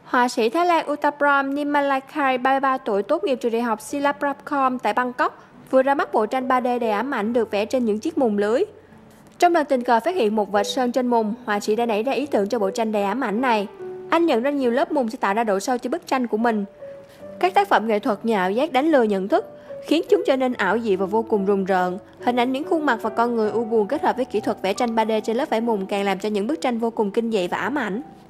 Họa sĩ Thái Lan Uttapram Nimalakai, 33 tuổi, tốt nghiệp trường đại học Silpaprapkom tại Bangkok, vừa ra mắt bộ tranh 3D đầy ám ảnh được vẽ trên những chiếc mùng lưới. Trong lần tình cờ phát hiện một vệt sơn trên mùng, họa sĩ đã nảy ra ý tưởng cho bộ tranh đầy ám ảnh này. Anh nhận ra nhiều lớp mùng sẽ tạo ra độ sâu cho bức tranh của mình. Các tác phẩm nghệ thuật nhờ ảo giác đánh lừa nhận thức, khiến chúng trở nên ảo diệu và vô cùng rùng rợn. Hình ảnh những khuôn mặt và con người u buồn kết hợp với kỹ thuật vẽ tranh 3D trên lớp vải mùng càng làm cho những bức tranh vô cùng kinh dị và ám ảnh.